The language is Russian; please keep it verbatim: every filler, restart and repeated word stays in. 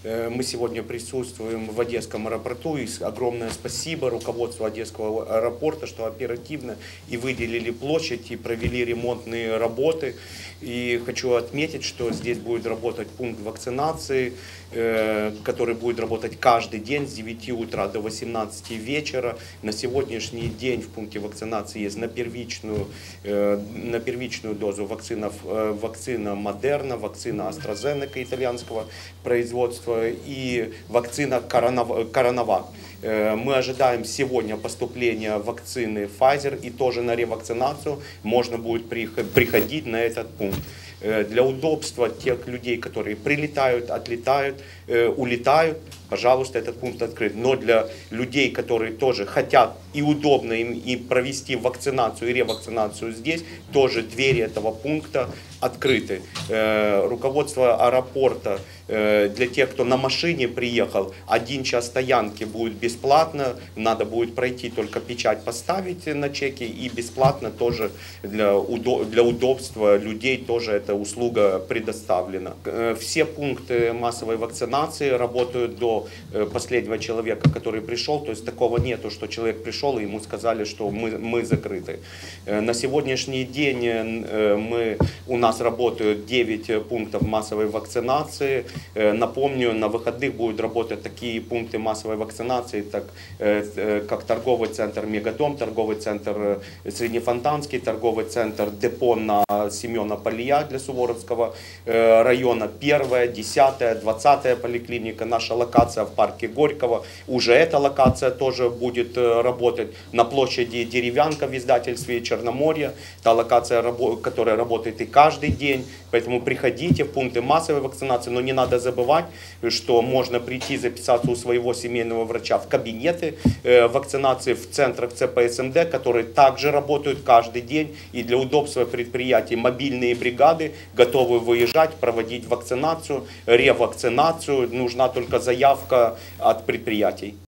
Мы сегодня присутствуем в Одесском аэропорту, и огромное спасибо руководству Одесского аэропорта, что оперативно и выделили площадь, и провели ремонтные работы. И хочу отметить, что здесь будет работать пункт вакцинации, который будет работать каждый день с девяти утра до восемнадцати вечера. На сегодняшний день в пункте вакцинации есть на первичную, на первичную дозу вакцина, вакцина Модерна, вакцина AstraZeneca итальянского производства и вакцина Коронавак. Мы ожидаем сегодня поступления вакцины Pfizer, и тоже на ревакцинацию можно будет приходить на этот пункт. Для удобства тех людей, которые прилетают, отлетают, улетают, пожалуйста, этот пункт открыт. Но для людей, которые тоже хотят и удобно им и провести вакцинацию и ревакцинацию здесь, тоже двери этого пункта открыты. Руководство аэропорта для тех, кто на машине приехал, один час стоянки будет бесплатно, надо будет пройти только печать поставить на чеке, и бесплатно тоже для, удо для удобства людей тоже эта услуга предоставлена. Все пункты массовой вакцинации работают до последнего человека, который пришел, то есть такого нету, что человек пришел и ему сказали, что мы, мы закрыты. На сегодняшний день мы, у нас работают девять пунктов массовой вакцинации. Напомню, на выходных будут работать такие пункты массовой вакцинации, так, как торговый центр Мегадом, торговый центр Среднефонтанский, торговый центр Депо на Семена Полия для Суворовского района, первая, десятая, двадцатая поликлиника, наша локация в парке Горького. Уже эта локация тоже будет работать на площади Деревянка в издательстве Черноморье, та локация, которая работает и каждый день. Поэтому приходите в пункты массовой вакцинации, но не надо забывать, что можно прийти записаться у своего семейного врача в кабинеты вакцинации в центрах Цэ Пэ Эс Эм Дэ, которые также работают каждый день, и для удобства предприятий мобильные бригады готовы выезжать, проводить вакцинацию, ревакцинацию. Нужна только заявка от предприятий.